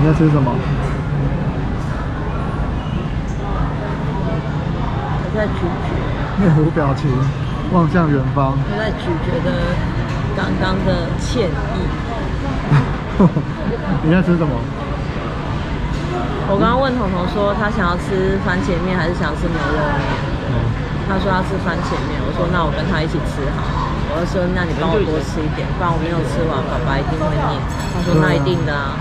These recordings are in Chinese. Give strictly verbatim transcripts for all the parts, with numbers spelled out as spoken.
在吃什么？ 我在咀嚼。 面无表情，望向远方。 我在咀嚼的刚刚的歉意。 你在吃什么？ 我刚刚问彤彤说，他想要吃番茄面还是想要吃牛肉面？ 嗯、 他说要吃番茄面。我说那我跟他一起吃好。我就说那你帮我多吃一点，不然我没有吃完，爸爸一定会念。他说那一定的啊。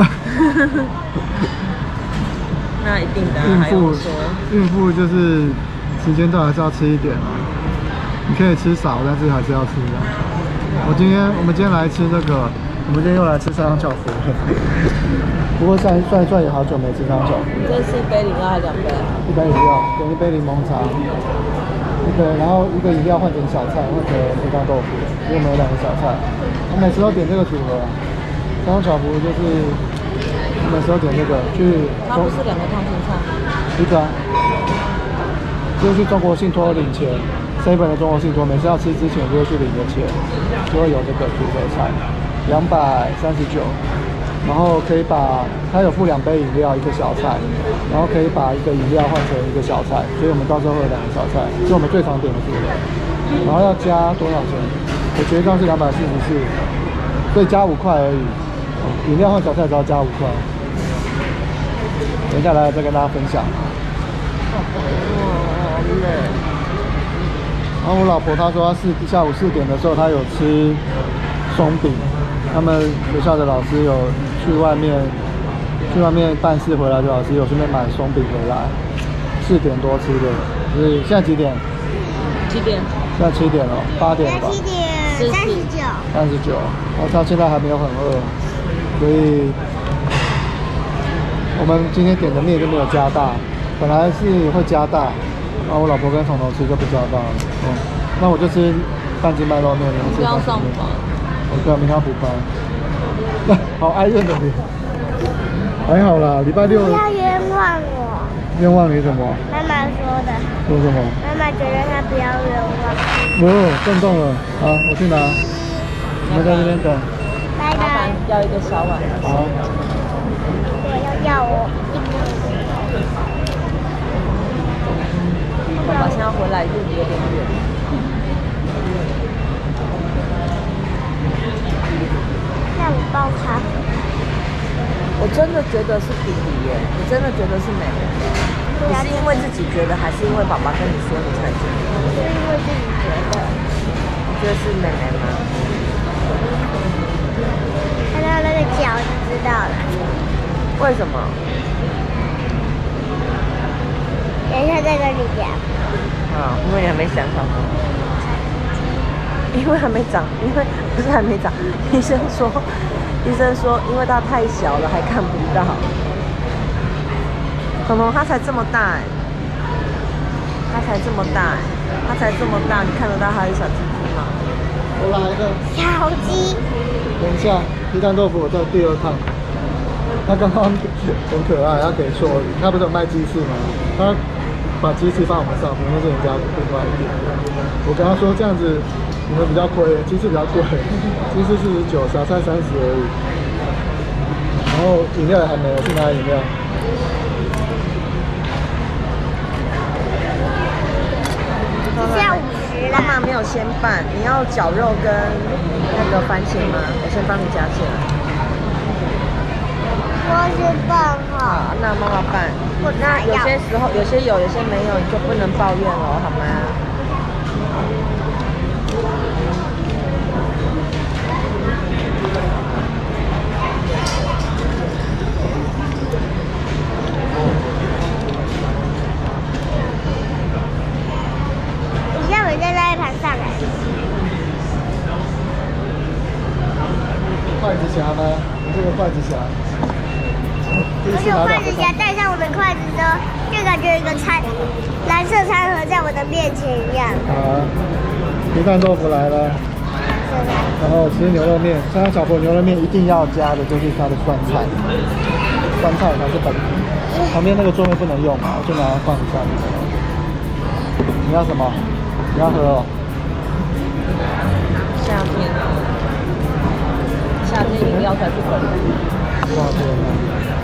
那一定的、啊。 孕妇说孕妇就是时间到还是要吃一点啊。你可以吃少，但是还是要吃的。我今天我们今天来吃这个，我们今天又来吃三张巧福。不过算算一算也好久没吃三张巧福。 这是一杯饮料还是两杯？ 一杯饮料跟一杯柠檬茶，一个然后一个饮料换成小菜，换成皮蛋豆腐，因为我们有两个小菜。我每次都点这个组合，三张巧福就是我每次都点这个去。 它不是两个烫青菜？ 一个、啊，就是去中国信托领钱。seven 的中国信托，每次要吃之前就会去领个钱，就会有这个组合菜，两百三十九，然后可以把它有附两杯饮料，一个小菜，然后可以把一个饮料换成一个小菜，所以我们到时候会有两个小菜，是我们最常点的组合。然后要加多少钱？我结账是两百四十四，所以加五块而已。饮料换小菜只要加五块。等一下来再跟大家分享。 哦，好累。 然后我老婆她说她四下午四点的时候她有吃松饼，他们学校的老师有去外面去外面办事回来的老师有顺便买松饼回来，四点多吃的。所以现在几点？ 几点？ 现在七点了，八点了吧？ 七点三十九。 三十九。然后她现在还没有很饿，所以我们今天点的面就没有加大，本来是会加大。然后我老婆跟彤彤吃就不加大了，嗯，那我就吃半斤麦肉面，你不要上班， 我对啊，明天要补班。好哀怨的你，还好啦，礼拜六。 不要冤枉我。 冤枉你什么？ 妈妈说的。 说什么？ 妈妈觉得她不要冤枉。 哦，震动了，好，我去拿。我们在这边等。 拜拜。 要一个小碗。 好。 我要要我一个。 爸爸现在回来路有点远。 那我包咖啡。 我真的觉得是弟弟耶，你真的觉得是妹妹？你是因为自己觉得，还是因为爸爸跟你说你才觉得？ 是因为自己觉得。 你觉得是妹妹吗？ 看到那个脚就知道了。 为什么？ 等一下再跟你讲。 啊，因为还没想好。因为还没长，因为不是还没长。医生说，医生说，因为他太小了，还看不到。彤彤他才这么大哎，他才这么大哎，他才这么大，你看得到他的小鸡鸡吗？ 我来一个小鸡。 等一下，皮蛋豆腐我在第二趟。他刚刚很可爱，他给错，他不是有卖鸡翅吗？他把鸡翅放我们上面，那是人家另外一点。我跟他说这样子你们比较亏，鸡翅比较贵，鸡翅四十九，小菜三十而已。然后饮料也还没有，去拿饮料。 下五十妈妈没有先拌，你要绞肉跟那个番茄吗？我先帮你夹起来。 我是拌好。 好，那妈妈拌。 我那有些时候有些有，有些没有，你就不能抱怨了，好吗？ 你要我在那一盘上来。 筷子夹呢？你这个筷子夹。 我有筷子夹，带上我的筷子之后，就感觉有一个餐蓝色餐盒在我的面前一样。 好，皮蛋豆腐来了，然后吃牛肉面。三张小佛牛肉面一定要加的就是它的酸菜，酸菜它是本体。旁边那个桌面不能用嘛，我就拿来放下面。你要什么？你要喝哦。 夏天，夏天饮料才是本体。 夏天啊。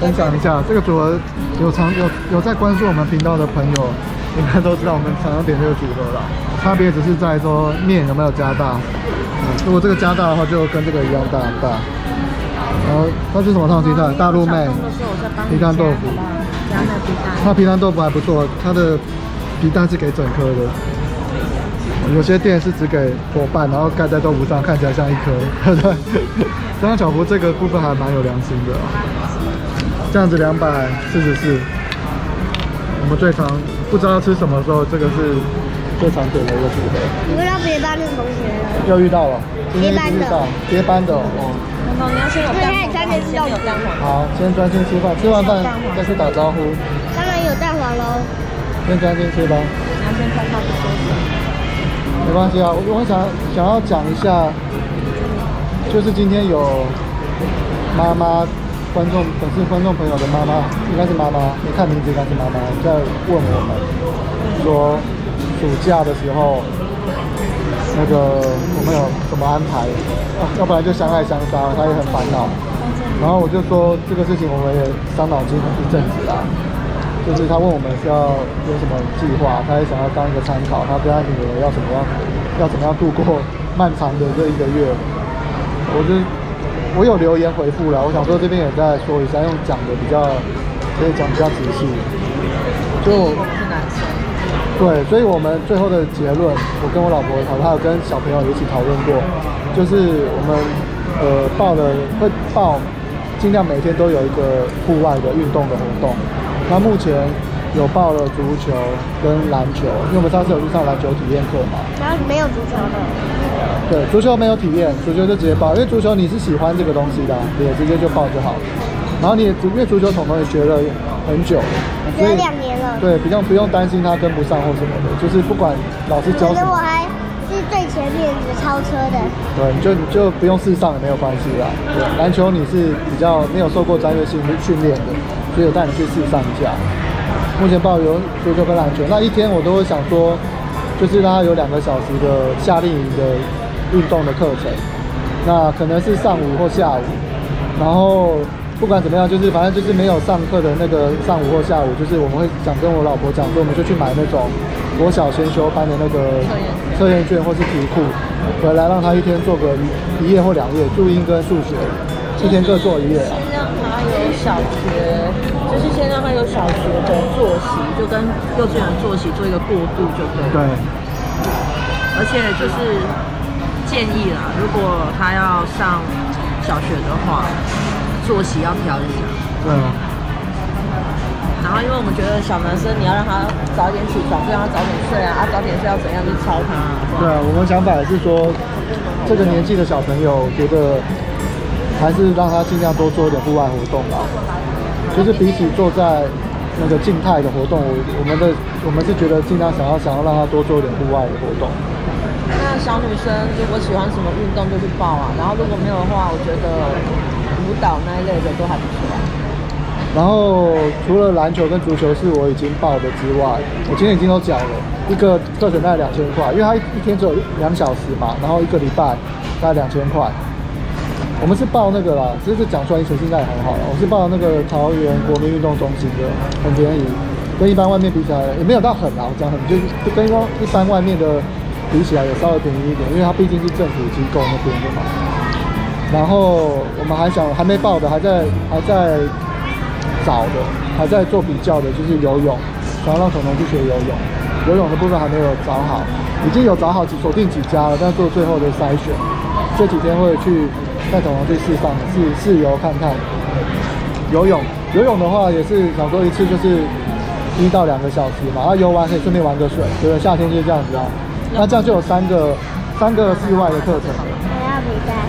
分享一下，这个组合有常有有在关注我们频道的朋友，应该都知道我们常常点这个组合啦。差别只是在说面有没有加大。嗯，如果这个加大的话，就跟这个一样大很大。然后它是什么烫鸡蛋？大陆妹皮蛋豆腐。 加那皮蛋。 它皮蛋豆腐还不错，它的皮蛋是给整颗的。有些店是只给伙伴，然后盖在豆腐上，看起来像一颗，对不对？张小福这个部分还蛮有良心的，这样子两百四十四。我们最常不知道吃什么的时候，这个是最常点的一个组合。 你遇到别班的同学了？ 又遇到了，今天遇到别班的哦。 彤彤，你要先有蛋黄，先有蛋黄。 好，先专心吃饭，吃完饭再去打招呼。 当然有蛋黄喽。 先专心吃吧。 你要先拍照不收拾。 没关系啊，我我想想要讲一下，就是今天有妈妈、观众、粉丝、观众朋友的妈妈，应该是妈妈，你看名字应该是妈妈，在问我们说，暑假的时候，那个我们有什么安排？啊，要不然就相爱相杀，他也很烦恼。然后我就说这个事情我们也伤脑筋一阵子啦。就是他问我们是要有什么计划，他也想要当一个参考，他跟他女儿要怎么样，要怎么样度过漫长的这一个月。我就我有留言回复了，我想说这边也再说一下，用讲的比较可以讲比较仔细。就对，所以我们最后的结论，我跟我老婆讨论，还有跟小朋友一起讨论过，就是我们呃报了会报，尽量每天都有一个户外的运动的活动。那目前有报了足球跟篮球，因为我们上次有去上篮球体验课嘛。 然后没有足球的。 对，足球没有体验，足球就直接报，因为足球你是喜欢这个东西的，也直接就报就好。然后你也因为足球统统也学了很久， 学了两年了。 对，比较不用担心他跟不上或什么的，就是不管老师教什么。 我还是最前面的超车的。 对，你就你就不用试上也没有关系啦。对，篮球你是比较没有受过专业性训练的。所以我带你去试上一下。目前报有足球跟篮球，那一天我都会想说，就是让他有两个小时的夏令营的运动的课程。那可能是上午或下午，然后不管怎么样，就是反正就是没有上课的那个上午或下午，就是我们会想跟我老婆讲说，我们就去买那种国小先修班的那个测验卷或是题库，回来让他一天做个一页或两页，注音跟数学。一天各做一页啊。 先让他有小学，就是先让他有小学的作息，就跟幼稚园作息做一个过渡就对了。 对。 而且就是建议啦，如果他要上小学的话，作息要调一下。 对啊。 然后因为我们觉得小男生你要让他早点起床，就让他早点睡啊，啊早点睡要怎样去操他啊。 对啊，我们想法也是说，这个年纪的小朋友，觉得。还是让他尽量多做一点户外活动吧，就是比起坐在那个静态的活动，我我们的我们是觉得尽量想要想要让他多做一点户外的活动。 那小女生如果喜欢什么运动就去报啊，然后如果没有的话，我觉得舞蹈那一类的都还不错啊。 然后除了篮球跟足球是我已经报的之外，我今天已经都缴了，一个课程大概两千块，因为他一天只有两小时嘛，然后一个礼拜大概两千块。我们是报那个啦，只是讲出来你水性应该也很好了。我是报那个桃园国民运动中心的，很便宜，跟一般外面比起来也没有到很啊，我讲很就是跟一般外面的比起来也稍微便宜一点，因为它毕竟是政府机构那边的嘛。然后我们还想还没报的，还在还在找的，还在做比较的，就是游泳，想要让彤彤去学游泳。游泳的部分还没有找好，已经有找好几锁定几家了，但做最后的筛选。这几天会去带彤彤去试上试试游看看。游泳，游泳的话也是想说一次就是一到两个小时嘛，然后游完可以顺便玩个水，对不对？夏天就是这样子啊。那这样就有三个三个室外的课程。 我要比赛。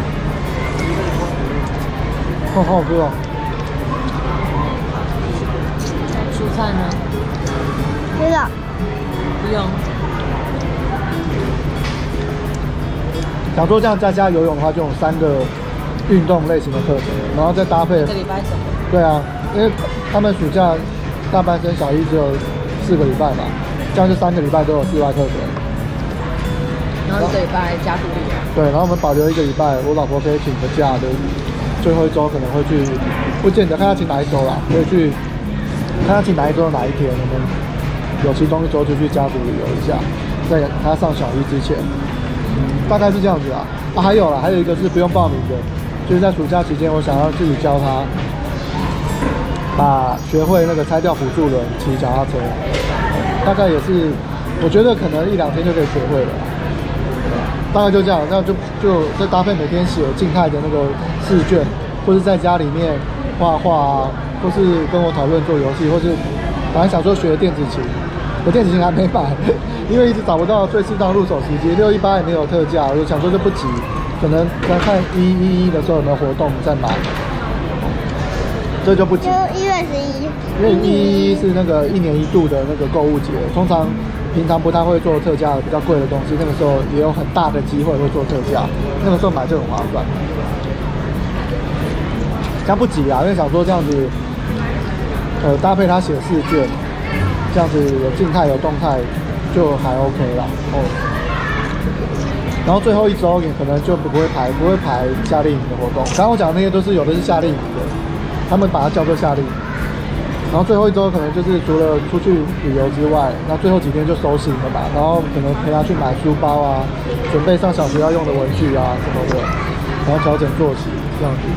哦，好好喝哦。 蔬菜呢？ 不用。 不用。 想说这样在家游泳的话，就有三个运动类型的课程，然后再搭配。 一个礼拜整。 对啊，因为他们暑假大班生小一只有四个礼拜嘛，这样就三个礼拜都有室外课程。 然后一个礼拜加独立。 对，然后我们保留一个礼拜，我老婆可以请个假的， 最后一周可能会去，不见得看他请哪一周啦，可以去看他请哪一周哪一天，我们有其中一周就去家族旅游一下，在他上小一之前，大概是这样子啦。啊，还有啦，还有一个是不用报名的，就是在暑假期间，我想要自己教他，把学会那个拆掉辅助轮骑脚踏车，大概也是，我觉得可能一两天就可以学会了。大概就这样，那就就再搭配每天写静态的那个试卷，或是在家里面画画啊，或是跟我讨论做游戏，或是本来想说学电子琴，我电子琴还没买，因为一直找不到最适当入手时机，六一八也没有特价，我就想说就不急，可能再看一一一的时候有没有活动再买，这就不急。 就一月十一， 因为一一是那个一年一度的那个购物节，通常。平常不太会做特价的比较贵的东西，那个时候也有很大的机会会做特价，那个时候买就很划算。这样不急啊，因为想说这样子，呃，搭配他写试卷，这样子有静态有动态，就还 OK 啦。哦。然后最后一周也可能就不会排不会排夏令营的活动，刚刚我讲的那些都是有的是夏令营的，他们把它叫做夏令营。然后最后一周可能就是除了出去旅游之外，那最后几天就收心了吧。然后可能陪他去买书包啊，准备上小学要用的文具啊什么的，然后调整作息这样子。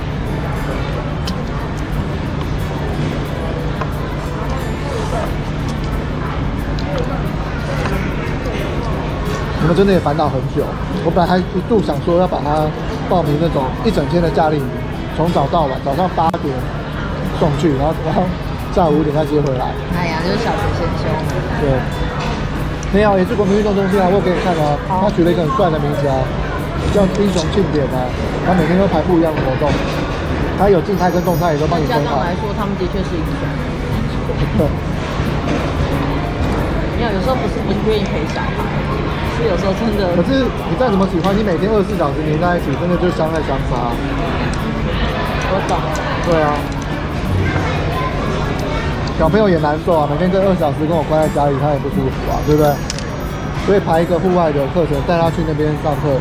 我们真的也烦恼很久。我本来还一度想说要把它报名那种一整天的夏令营，从早到晚，早上八点送去，然后然后。下午五点再接回来。 哎呀，就是小学先修。 对，没有，也是国民运动中心啊，我给你看啊，他取了一个很帅的名字啊，叫英雄庆典啊，他每天都排不一样的活动，他有静态跟动态也都帮你分好。 家长来说，他们的确是英雄。对。没有，有时候不是不愿意陪小孩，是有时候真的。 可是你再怎么喜欢，你每天二十四小时黏在一起，真的就相爱相杀。 我懂。 对啊。小朋友也难受啊，每天跟二十小时跟我关在家里，他也不舒服啊，对不对？所以排一个户外的课程，带他去那边上课。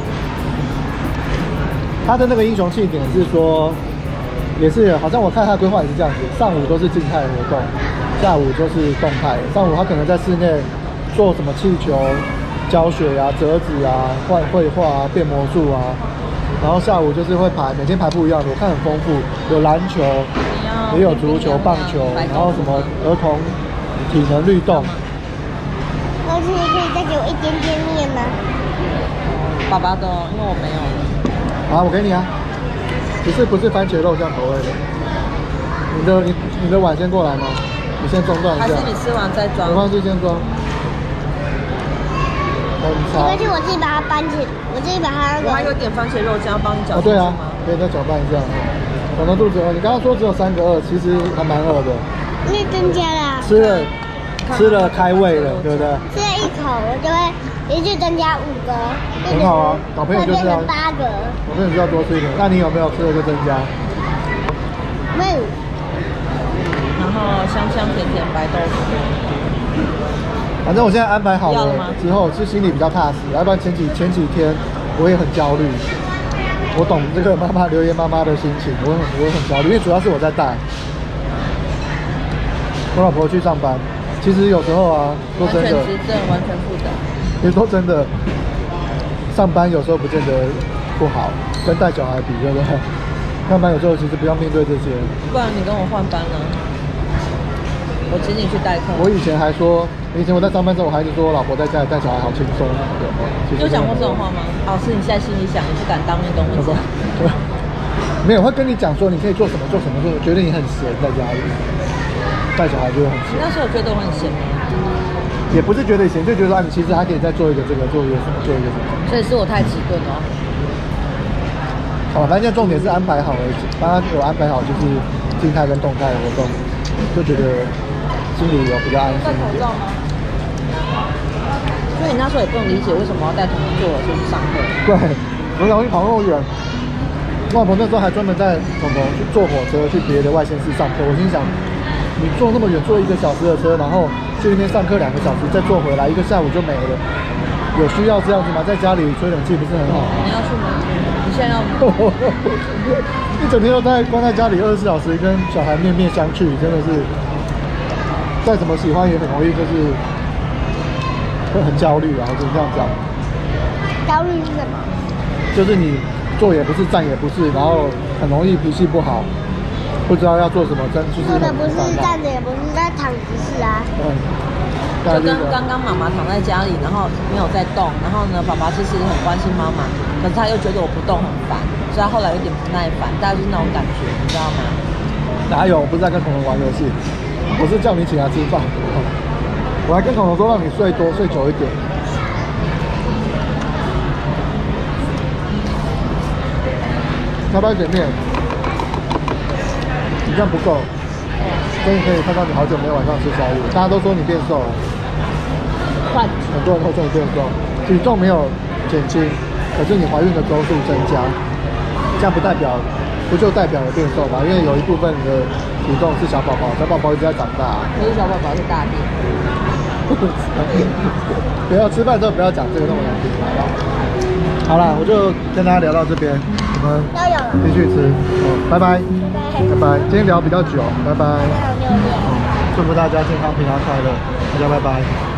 他的那个英雄庆典是说，也是好像我看他的规划也是这样子，上午都是静态的活动，下午就是动态。上午他可能在室内做什么气球教学啊、折纸啊、画绘画啊、变魔术啊，然后下午就是会排，每天排不一样的，我看很丰富，有篮球。也有足球、棒球，然后什么儿童体能律动。 老师，你可以再给我一点点面吗？ 爸爸的，因为我没有。 好，我给你啊。只是不是番茄肉酱口味的。你的你你的碗先过来吗？你先装装一下。 还是你吃完再装？ 没关系，先装。 没关系，我自己把它搬起，我自己把它。 我还有点番茄肉酱，帮你搅。 哦，对啊，可以再搅拌一下。可能肚子饿，你刚刚说只有三个二，其实还蛮饿的。 因为增加了。 吃了，吃了开胃了，对不对？ 吃了一口，我就会连续增加五个。 很好啊，小朋友就是要八个。 小朋友就要多吃一点。那你有没有吃了就增加？ 没有。 然后香香甜甜白豆腐。 反正我现在安排好了之后，是心里比较踏实。要不然前几前几天我也很焦虑。我懂这个妈妈留言妈妈的心情，我很我很焦虑，因为主要是我在带，我老婆去上班。其实有时候啊，说真的， 完全执政，完全负责。 也说真的，上班有时候不见得不好，跟带小孩比，对不对？上班有时候其实不要面对这些。 不然你跟我换班呢？我请你去代课。 我以前还说，以前我在上班之后，我还是说我老婆在家里带小孩好轻松。 你有讲过这种话吗？哦，是你现在心里想，你不敢当面跟我讲。 对，没有会跟你讲说你可以做什么做什么做，觉得你很闲在家里带小孩就会很闲。 那时候觉得我很闲吗？ 也不是觉得闲，就觉得啊，你其实还可以再做一个这个，做一个什么，做一个什么。 所以是我太迟钝了。 好了，反正重点是安排好了，帮他有安排好，就是静态跟动态的活动，就觉得心里有比较安心一点。 所以你那时候也不能理解为什么要带同学坐火车去上课。 对，我老去跑那么远，我老婆那时候还专门带彤彤去坐火车去别的外县市上课。我心想，你坐那么远，坐一个小时的车，然后去那边上课两个小时，再坐回来，一个下午就没了。有需要这样子吗？在家里吹冷气不是很好吗？ 你要去吗？你现在要吗？ 一整天都在关在家里，二十四小时跟小孩面面相觑，真的是再怎么喜欢也很容易就是会很焦虑啊，我只能这样讲。 焦虑是什么？ 就是你坐也不是，站也不是，然后很容易脾气不好，不知道要做什么，真就是坐的不是，站着也不是，在躺着是啊。 嗯。 就跟刚刚妈妈躺在家里，然后没有在动，然后呢，爸爸其实很关心妈妈，可是他又觉得我不动很烦，所以他后来有点不耐烦，大概就是那种感觉，你知道吗？ 哪有？我不是在跟恐龙玩游戏，我是叫你请来吃饭。我还跟恐龙说让你睡多睡久一点。要不要卷面？你这样不够，所以可以看到你好久没有晚上吃宵夜。大家都说你变瘦了，很多人都说你变瘦，体重没有减轻，可是你怀孕的周数增加，这样不代表，不就代表有变瘦吗？因为有一部分你的体重是小宝宝，小宝宝一直在长大。 可是小宝宝是大便。 不要吃饭之后不要讲这个那么难听，好不好？好啦，我就跟大家聊到这边，我们继续吃，哦，拜拜，拜拜。今天聊比较久，拜拜。祝福大家健康、平安、快乐，大家拜拜。